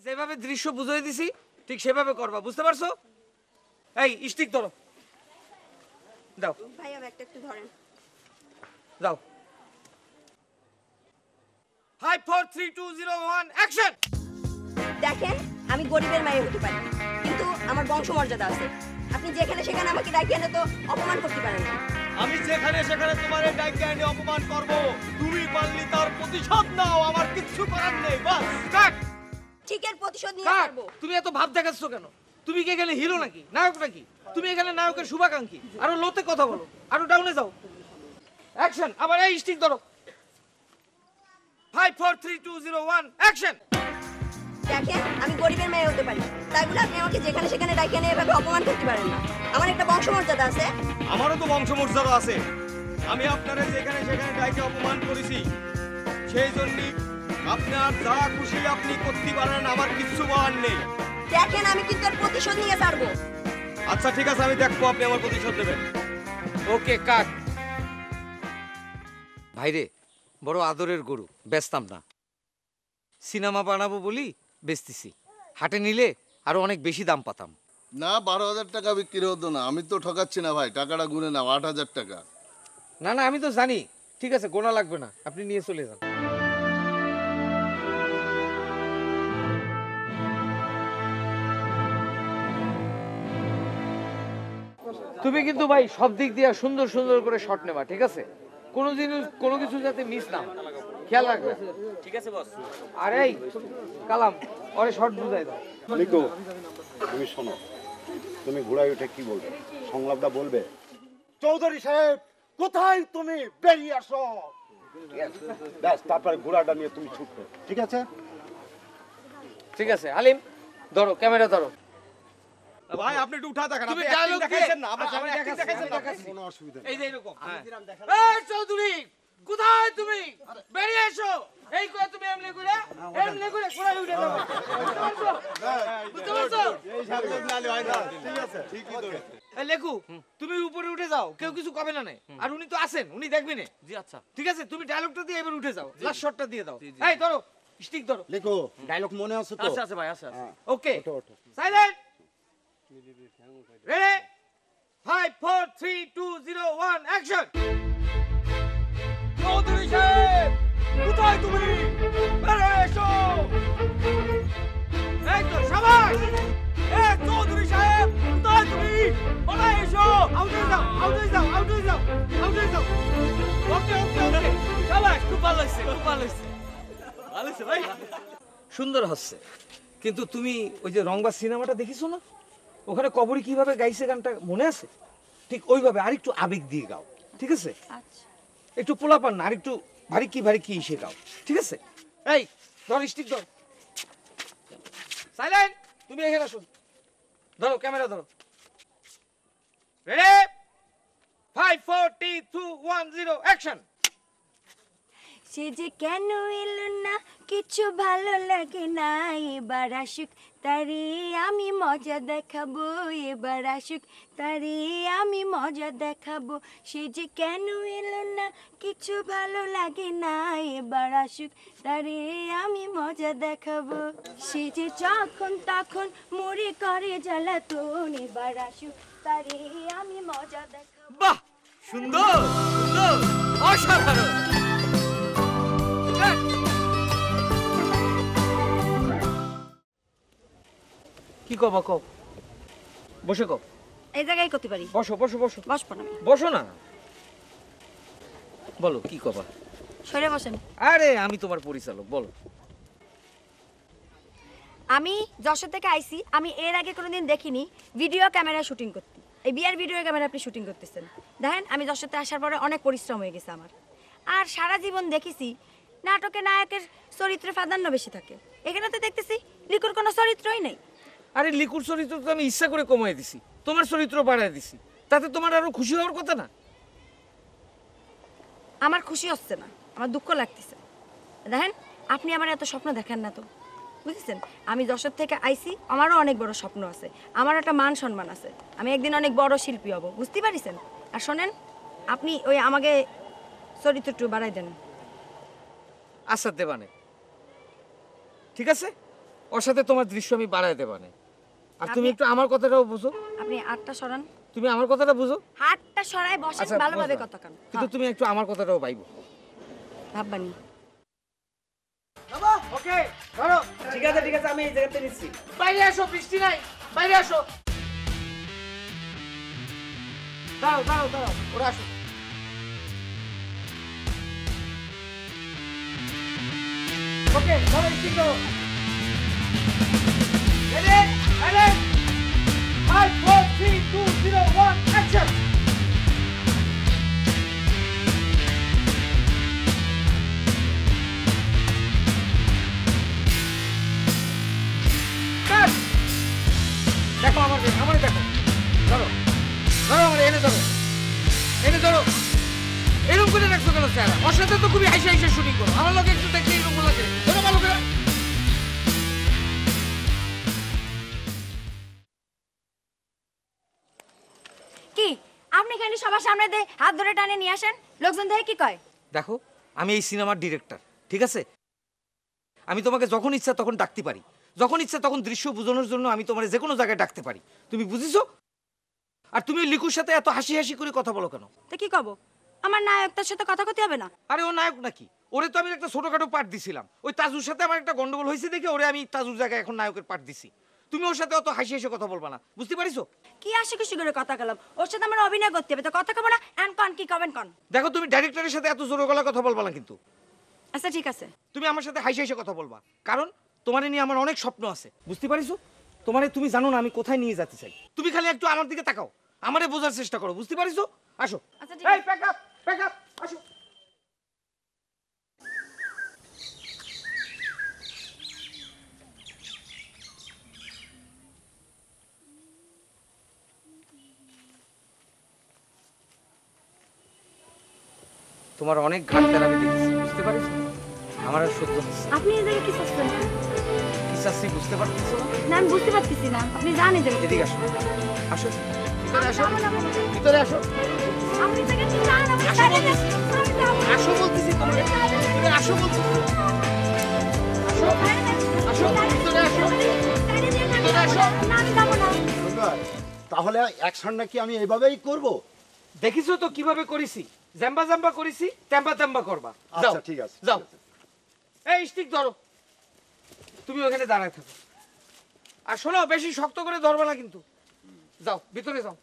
যেভাবে দৃশ্য বুঝিয়ে দিছি ঠিক সেভাবে করবা, বুঝতে পারছো? এই স্টিক ধরো, দাও ভাই আমি একটু ধরেন। দাও। 5 4 3 2 0 1 অ্যাকশন। দেখেন আমি গরিবের মায়ে হতে পারি, কিন্তু আমার বংশমর্যাদা আছে। আপনি যেখানে সেখানে আমাকে ডাকিয়ে এনে তো অপমান করতে পারেন না। আমি যেখানে সেখানে তোমারে ডাইকে এনে অপমান করব, তুমি পারলি তার প্রতিশোধ নাও, আমার কিচ্ছু করার নেই। বাস কাট ঠিকের প্রতিশোধ নিয়ে কাট। ছাড়বো। তুমি এত ভাব দেখাচ্ছ কেন? তুমি কি এখানে হিরো নাকি, নায়ক নাকি? তুমি এখানে নায়কের শুভাকাঙ্ক্ষী। আরো লোতে কথা বলো, আরো ডাউনে যাও। অ্যাকশন। আবার এই স্টিক ধরো। 5 4 3 2 0 1 অ্যাকশন। দেখেন আমি গরিবের মেয়ে হতে পারি, তাই বলে আপনি আমাকে যেখানে সেখানে ডাকিয়ে এনে এভাবে অপমান করতে পারেন না। আমার একটা বংশমর্যাদা আছে। আমারও তো বংশমর্যাদা আছে। আমি আপনারা যেখানে সেখানে ডাইকে অপমান করেছি, সেই জন্যই আপনার যা খুশি আপনি করতে পারেন, আমার কিচ্ছু বলার নেই। দেখেন আমি কিন্তু এর প্রতিশোধ নিয়ে ছাড়বো। আচ্ছা ঠিক আছে, আমি দেখবো আপনি আমার প্রতিশোধ দেবেন। ওকে কাট। ভাইরে বড় আদরের গরু, বেচতাম না, সিনেমা বানাবো বলি বেচতেছি। হাটে নিলে আরো অনেক বেশি দাম পাতাম। না 12,000 টাকা বিক্রি হতো না। আমি তো ঠকাচ্ছি না ভাই, টাকাটা গুনে নাও 8,000 টাকা। না না আমি তো জানি, ঠিক আছে গোনা লাগবে না, আপনি নিয়ে চলে যান। তুমি কিন্তু ভাই সব দিক দিয়ে সুন্দর সুন্দর করে শট নেবা, ঠিক আছে? কোনো জিনিস কোনো কিছু যাতে মিস না, খেয়াল রাখবে। ঠিক আছে বস। আর এই কালাম ওরে শট বুঝাই দাও। লিখো, তুমি শোনো, তুমি ঘোড়ায় উঠে কি বলবে, সংলাপটা বলবে। চৌধুরী সাহেব কোথায় তুমি, বেরিয়ে আসো। ব্যাস, তারপরে ঘোড়াটা নিয়ে তুমি ছুটবে, ঠিক আছে? ঠিক আছে হালিম, ধরো ক্যামেরা ধরো। ভাই আপনি একটু উঠা দেখেন, তুমি আপনি ডায়লগ acting দেখাইছেন না, আচ্ছা, আপনি আমি acting দেখাচ্ছি, দেখাইছেন না। দেখাচ্ছি। কোনো অসুবিধা নেই। এই যে এরকম এই চৌধুরী কোথায় তুমি, বেরিয়ে এসো। এই করে তুমি এমনি করে কোড়ায় উঠে যাও, বুঝতে পারছো? এই সামনে নালে হয় না। ঠিক আছে, ঠিকই ধরে। এই লেখু তুমি উপরে উঠে যাও, কেউ কিছু কবে না নে। আর উনি তো আছেন, উনি দেখবেন। জি আচ্ছা ঠিক আছে, তুমি ডায়লগটা দিয়ে এবার উঠে যাও, লাস্ট শটটা দিয়ে দাও। এই ধরো স্টিক ধরো। লিখো, ডায়লগ মনে আছে তো? আচ্ছা ভাই আচ্ছা okay silent ready 5 4 3 2 0 1 action. Chowdhury সাহেব কোথায় তুমি, বেরিয়ে এসো। এই তো শাবাশ। এ চৌধুরী সাহেব কোথায় তুমি, বেরিয়ে এসো। আউট হয়ে যাও, আউট হয়ে যাও, আউট হয়ে যাও, আউট হয়ে যাও। ওকে ওকে ওকে শাবাশ, খুব ভালো হয়েছে, খুব ভালো হয়েছে, ভালো হয়েছে ভাই, সুন্দর হচ্ছে। কিন্তু তুমি ওই যে রংবাজ সিনেমাটা দেখিছো না, ওখানে কবরী কিভাবে গাইছে গানটা মনে আছে? ঠিক ওইভাবে আরেকটু আবেগ দিয়ে গাও, ঠিক আছে? আচ্ছা একটু পোলাপান না, আরেকটু ভারী কি এসে গাও, ঠিক আছে? এই ধর স্টিক ধর, সাইলেন্ট। তুমি এখানে আসো, ধরো ক্যামেরা ধরো। Ready 5 4 3 2 1 0 action. সে যে কেন এলো না, কিছু ভালো লাগে না, এবার আসুক তারে আমি মজা দেখাবো, এবার আসুক তারে আমি মজা দেখাবো। সে যে কেন এলো না, কিছু ভালো লাগে না, এবার আসুক তারে আমি মজা দেখাবো। সে যে যখন তখন মরে করে জ্বালাতন, এবার আসুক তারে আমি মজা দেখাবো। বাহ সুন্দর সুন্দর অসাধারণ। কি কবা কও, বসে কও। এই জায়গায় করতে পারি, বসো বসো বসো বসবো না আমি। বসো না, বলো কি কবা। সরে বসেন। আরে আমি তোমার পরিচালক, বলো। আমি যশোর থেকে আইছি, আমি এর আগে কোনোদিন দেখিনি ভিডিও ক্যামেরা শুটিং করতে। এই বিয়ার ভিডিও ক্যামেরা আপনি শুটিং করতেছেন, দেখেন আমি যশোরতে আসার পরে অনেক পরিশ্রম হয়ে গেছে আমার। আর সারা জীবন দেখেছি নাটকে নায়কের চরিত্রে প্রাধান্য বেশি থাকে, এখানে তো দেখতেছি লিকুর কোনো চরিত্রই নেই। আরে লিকুর চরিত্র তো আমি ইচ্ছা করে কমাই দিছি, তোমার চরিত্র বাড়াই দিছি, তাতে তোমার আরো খুশি হওয়ার কথা না? আমার খুশি হচ্ছে না, আমার দুঃখ লাগতেছে। দেখেন আপনি আমার এত স্বপ্ন দেখেন না তো, বুঝেছেন? আমি যশোর থেকে আইছি, আমারও অনেক বড় স্বপ্ন আছে, আমার একটা মান সম্মান আছে, আমি একদিন অনেক বড় শিল্পী হব, বুঝতে পারিছেন? আর শোনেন, আপনি ওই আমাকে চরিত্র একটু বাড়াই দেন। আচ্ছা দেবানে, ঠিক আছে ওর সাথে তোমার দৃশ্য আমি বাড়ায় দেবা না। আর তুমি আপনি- একটু আমার কথাটাও বুঝো, আপনি হাতটা সরান, তুমি আমার কথাটা বুঝো। হাতটা সরাই বসেন, আচ্ছা, ভালোভাবে বুঝলাম। কথা কান। কিন্তু তুমি একটু আমার কথাটাও পাইবো। ভাববানি। ওকে ধরো। ঠিক আছে আমি এই জায়গাতে নিচ্ছি। বাইরে আসো, বৃষ্টি নাই, বাইরে আসো। দাঁড়াও ওরা আসো। ওকে ধরো, স্টিক ধরো। Ready, ready, 5 4 3 2 0 1 action. দেখো আমার দেখো, ধরো আমার, এনে ধরো। এরকম করে রাখছো কেন স্যার? ওর সাথে তো খুবই হাসি শুটিং করো, আমার লোক একটু দেখলে এরকম লাগে। ধরো ভালো করে। কি আপনি খালি সবার সামনে দিয়ে হাত ধরে টানে নিয়ে আসেন, লোকজন দেখে কি কয়? দেখো আমি এই সিনেমার ডিরেক্টর, ঠিক আছে? আমি তোমাকে যখন ইচ্ছা তখন ডাকতে পারি, যখন ইচ্ছা তখন দৃশ্য বোঝানোর জন্য আমি তোমার যে কোনো জায়গায় ডাকতে পারি। তুমি বুঝিছো? আর তুমি লিকুর সাথে এত হাসি করে কথা বলো কেন? তো কি কব, আমার নায়কটার সাথে কথা কইতে হবে না? আরে ও নায়ক নাকি? ওরে তো আমি একটা ছোটখাটো পার্ট দিছিলাম। ওই তাজুর সাথে আমার একটা গন্ডগোল হয়েছে দেখে ওরে আমি তাজুর জায়গায় এখন নায়কের পার্ট দিছি। তুমি ওর সাথে অত হাসি কথা বলবা না, বুঝতে পারিছো? কি আসে খুশি করে কথা কলাম, ওর সাথে আমার অভিনয় করতে হবে, তো কথা কব না? এন্ড কন কি কবেন কন? দেখো তুমি ডাইরেক্টরের সাথে এত জোরে গলা কথা বলবা না কিন্তু। আচ্ছা ঠিক আছে। তুমি আমার সাথে হাসি কথা বলবা, কারণ তোমারে নিয়ে আমার অনেক স্বপ্ন আছে, বুঝতে পারিছো? তুমি জানো না আমি কোথায় নিয়ে যেতে চাই। তুমি খালি একটু আমার দিকে তাকাও, আমারে বোঝার চেষ্টা করো, বুঝতে পারিছো? আসো। আচ্ছা ঠিক এই আছে। প্যাক আপ আসো। তোমার অনেক ঘাটতে আমি দেখেছি, বুঝতে পারিস? আমার আর সহ্য হচ্ছে না। আপনি এই জায়গায় কি চাচ্ছেন? কি চাচ্ছি বুঝতে পারতেছো না? না আমি বুঝতে পারতেছি না, আপনি জানেন যে এদিকে আসো, আসো ভিতরে আসো, ভিতরে আসো, আপনি জায়গায় কি জানেন? আমি আসো জানি না। বলতেছি। আমি যাবো না। আসো বলতেছি তোমার, ভিতরে আসো বলতেছি। আসো, ভিতরে আসো, ভিতরে আসো। না আমি যাবো না। তাহলে অ্যাকশনটা কি আমি এইভাবেই করব? দেখিছো তো কিভাবে করেছি? জাম্বা করেছি, তেম্বা করবা। যাও, আচ্ছা ঠিক আছে, যাও। ঠিক আছে। এই স্টিক ধরো, তুমি ওখানে দাঁড়ায় থাকো। আর শোনো, বেশি শক্ত করে ধরবা না কিন্তু। যাও ভিতরে যাও।